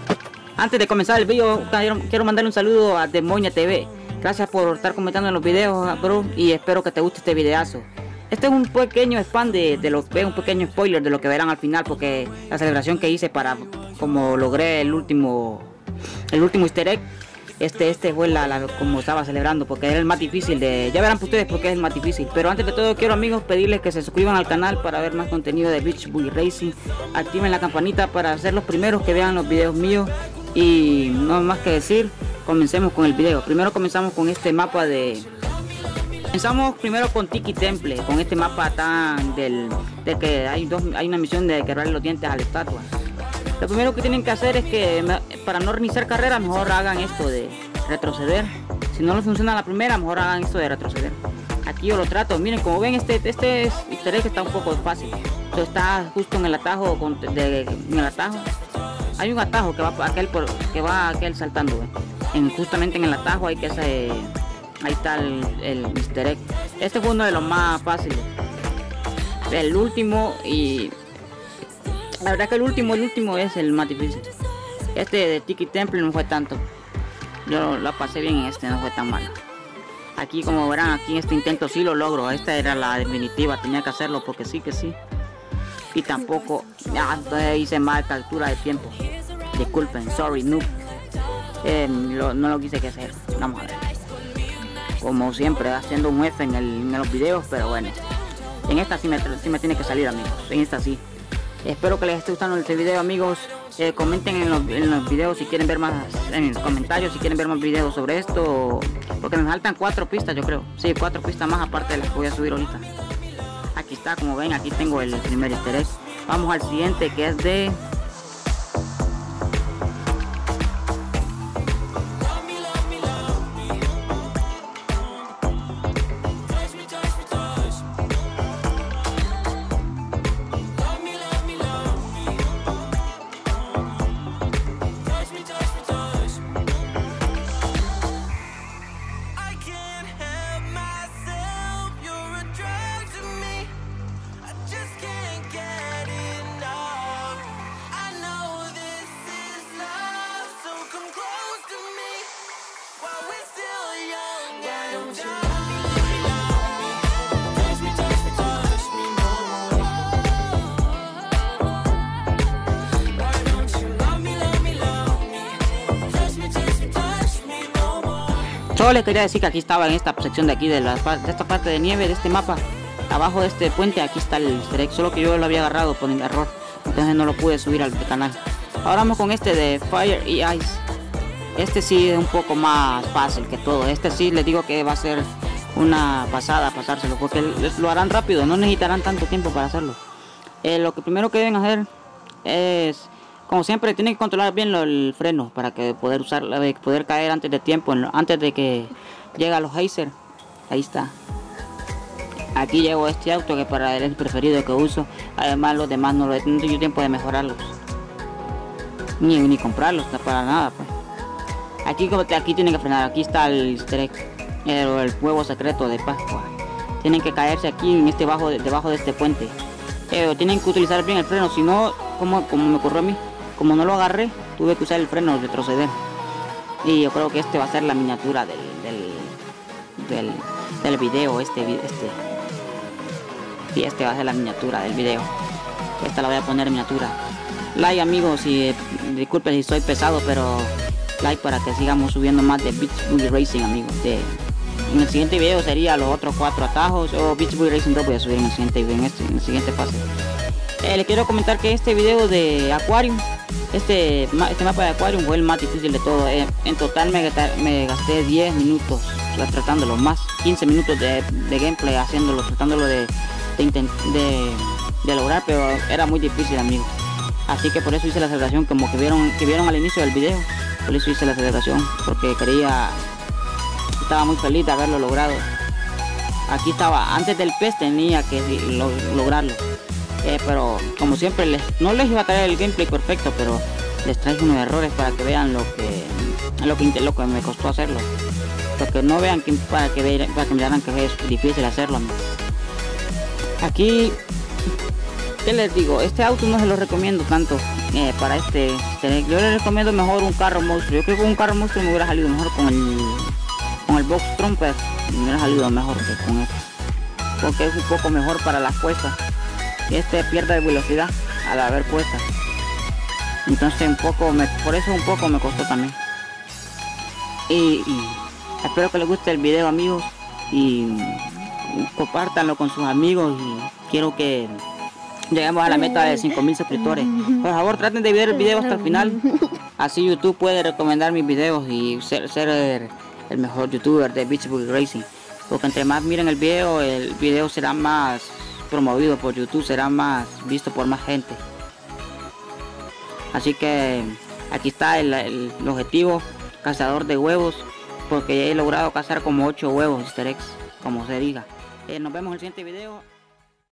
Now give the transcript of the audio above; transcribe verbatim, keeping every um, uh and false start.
Antes de comenzar el video, quiero mandarle un saludo a Demonia T V. Gracias por estar comentando en los videos, bro, y espero que te guste este videazo. Este es un pequeño spam de, de lo que un pequeño spoiler de lo que verán al final, porque la celebración que hice para como logré el último el último easter egg, este este fue la, la como estaba celebrando, porque era el más difícil de, ya verán ustedes porque es el más difícil. Pero antes de todo quiero, amigos, pedirles que se suscriban al canal para ver más contenido de Beach Buggy Racing, activen la campanita para ser los primeros que vean los videos míos. Y no más que decir, comencemos con el video. Primero comenzamos con este mapa de... Comenzamos primero con Tiki Temple, con este mapa tan del... de que hay dos hay una misión de quebrarle los dientes a la estatua. Lo primero que tienen que hacer es que para no reiniciar carrera, mejor hagan esto de retroceder. Si no les funciona la primera, mejor hagan esto de retroceder. Aquí yo lo trato, miren, como ven, este este easter egg está un poco fácil. Esto está justo en el atajo, con, de, en el atajo. Hay un atajo que va aquel por, que va aquel saltando, ¿eh? en, justamente en el atajo hay que se, ahí está el, el easter egg. Este fue uno de los más fáciles. El último, y la verdad que el último, el último es el más difícil. Este de Tiki Temple no fue tanto. Yo la pasé bien en este, no fue tan malo. Aquí, como verán, aquí en este intento sí lo logro. Esta era la definitiva, tenía que hacerlo porque sí que sí. Y tampoco, ya, entonces hice mal captura de tiempo. Disculpen, sorry, noob. Eh, lo, no lo quise que hacer. Vamos a ver. Como siempre, haciendo un F en, el, en los videos, pero bueno. En esta sí me, sí me tiene que salir, amigos. En esta sí. Espero que les esté gustando este video, amigos. Eh, comenten en los, en los videos si quieren ver más, en los comentarios si quieren ver más videos sobre esto. Porque me faltan cuatro pistas, yo creo. Sí, cuatro pistas más aparte de las que voy a subir ahorita. Aquí está, como ven, aquí tengo el primer easter egg. Vamos al siguiente, que es de... Solo les quería decir que aquí estaba en esta sección de aquí, de, la, de esta parte de nieve, de este mapa. Abajo de este puente, aquí está el easter egg, solo que yo lo había agarrado por error. Entonces no lo pude subir al canal. Ahora vamos con este de Fire y Ice. Este sí es un poco más fácil que todo. Este sí les digo que va a ser una pasada pasárselo, porque lo harán rápido, no necesitarán tanto tiempo para hacerlo. Eh, lo que primero que deben hacer es... Como siempre, tienen que controlar bien lo, el freno para que poder usar, poder caer antes de tiempo, antes de que llegue a los Heiser. Ahí está. Aquí llevo este auto que para él es el preferido que uso. Además los demás no lo he tenido tiempo de mejorarlos. Ni, ni comprarlos, no para nada, pues. Aquí como aquí tienen que frenar. Aquí está el easter egg, el, el huevo secreto de Pascua. Tienen que caerse aquí en este bajo, debajo de este puente. Eh, tienen que utilizar bien el freno, si no, como, como me ocurrió a mí. Como no lo agarré, tuve que usar el freno, retroceder. Y yo creo que este va a ser la miniatura del, del, del, del video. Este, este. Y este va a ser la miniatura del video. Esta la voy a poner en miniatura. Like, amigos, y eh, disculpen si soy pesado, pero like para que sigamos subiendo más de Beach Buggy Racing, amigos. De, en el siguiente video sería los otros cuatro atajos. O Beach Buggy Racing dos voy a subir en el siguiente, en este, en el siguiente fase. Eh, les quiero comentar que este video de Aquarium, este, este mapa de Aquarium fue el más difícil de todo. Eh, en total me, me gasté diez minutos tratándolo, más quince minutos de, de gameplay haciéndolo, tratándolo de, de, de, de lograr, pero era muy difícil, amigos. Así que por eso hice la celebración, como que vieron, que vieron al inicio del video. Por eso hice la celebración, porque quería, estaba muy feliz de haberlo logrado. Aquí estaba, antes del pez tenía que lo, lograrlo. Eh, pero como siempre les, no les iba a traer el gameplay perfecto, pero les traigo unos errores para que vean lo que lo que, lo que me costó hacerlo, para que no vean que, para que vean, para que me vean que es difícil hacerlo. Aquí ¿Qué les digo? Este auto no se lo recomiendo tanto eh, para este easter egg. Yo les recomiendo mejor un carro monstruo. Yo creo que un carro monstruo me hubiera salido mejor con el con el box trumpet. Me hubiera salido mejor que con este, porque es un poco mejor para las cuestas. Este pierde velocidad al haber cuestas. Entonces un poco, me, por eso un poco me costó también. Y, y espero que les guste el video, amigos, y compártanlo con sus amigos. Y quiero que lleguemos a la meta de cinco mil suscriptores. Por favor, traten de ver el video hasta el final. Así YouTube puede recomendar mis videos y ser, ser el, el mejor youtuber de Beach Buggy Racing. Porque entre más miren el video, el video será más promovido por YouTube, será más visto por más gente. Así que aquí está el, el, el objetivo, cazador de huevos, porque he logrado cazar como ocho huevos easter eggs, como se diga. Eh, nos vemos en el siguiente video.